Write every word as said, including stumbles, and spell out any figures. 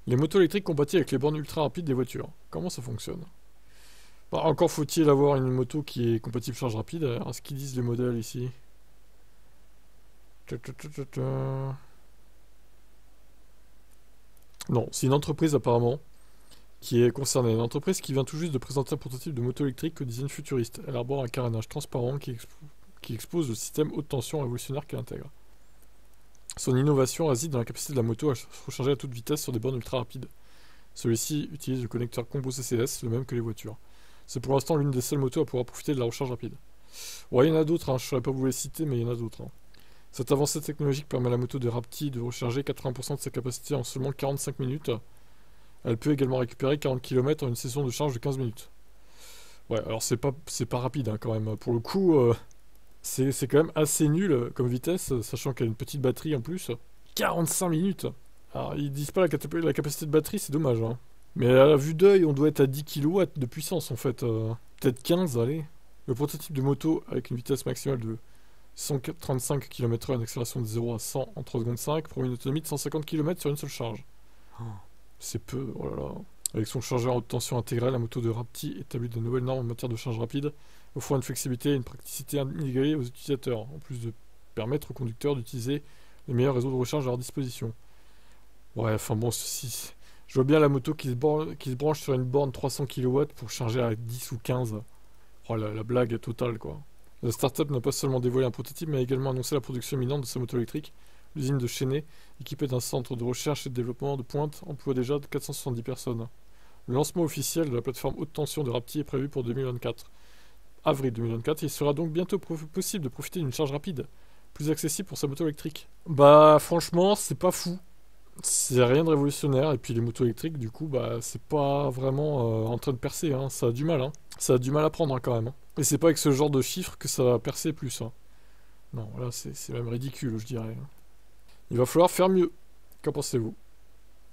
Les motos électriques compatibles avec les bornes ultra rapides des voitures. Comment ça fonctionne? Bah, encore faut-il avoir une moto qui est compatible charge rapide. Alors, ce qu'ils disent les modèles ici. Ta, ta, ta, ta, ta. Non, c'est une entreprise apparemment qui est concernée. Une entreprise qui vient tout juste de présenter un prototype de moto électrique au design futuriste. Elle arbore un carénage transparent qui, expo qui expose le système haute tension révolutionnaire qu'elle intègre. Son innovation réside dans la capacité de la moto à se recharger à toute vitesse sur des bornes ultra rapides. Celui-ci utilise le connecteur Combo C C S, le même que les voitures. C'est pour l'instant l'une des seules motos à pouvoir profiter de la recharge rapide. Ouais, il y en a d'autres, hein. Je ne saurais pas vous les citer, mais il y en a d'autres. Hein. Cette avancée technologique permet à la moto de Rapti de recharger quatre-vingts pour cent de sa capacité en seulement quarante-cinq minutes. Elle peut également récupérer quarante kilomètres en une session de charge de quinze minutes. Ouais, alors c'est pas, c'est pas rapide hein, quand même. Pour le coup, euh, c'est c'est quand même assez nul comme vitesse, sachant qu'elle a une petite batterie en plus. quarante-cinq minutes. Alors ils disent pas la, cap- la capacité de batterie, c'est dommage. Hein. Mais à la vue d'œil, on doit être à dix kilowatts de puissance en fait. Euh, peut-être quinze, allez. Le prototype de moto avec une vitesse maximale de cent trente-cinq kilomètres heure, une accélération de zéro à cent en trois secondes cinq, pour une autonomie de cent cinquante kilomètres sur une seule charge. Oh, c'est peu, oh là là. Avec son chargeur à haute tension intégré, la moto de Rapti établit de nouvelles normes en matière de charge rapide, offrant une flexibilité et une praticité inégalée aux utilisateurs, en plus de permettre aux conducteurs d'utiliser les meilleurs réseaux de recharge à leur disposition. Ouais, enfin bon, si, je vois bien la moto qui se, borne, qui se branche sur une borne trois cents kilowatts pour charger à dix ou quinze. Oh, la, la blague totale, quoi. La startup n'a pas seulement dévoilé un prototype, mais a également annoncé la production imminente de sa moto électrique. L'usine de Chennai, équipée d'un centre de recherche et de développement de pointe, emploie déjà quatre cent soixante-dix personnes. Le lancement officiel de la plateforme haute tension de Rapti est prévu pour deux mille vingt-quatre. Avril deux mille vingt-quatre, il sera donc bientôt possible de profiter d'une charge rapide, plus accessible pour sa moto électrique. Bah franchement, c'est pas fou. C'est rien de révolutionnaire, et puis les motos électriques, du coup, bah c'est pas vraiment euh, en train de percer, hein. Ça a du mal, hein. Ça a du mal à prendre hein, quand même. Hein. Et c'est pas avec ce genre de chiffres que ça va percer plus. Hein. Non, là c'est même ridicule, je dirais. Il va falloir faire mieux. Qu'en pensez-vous?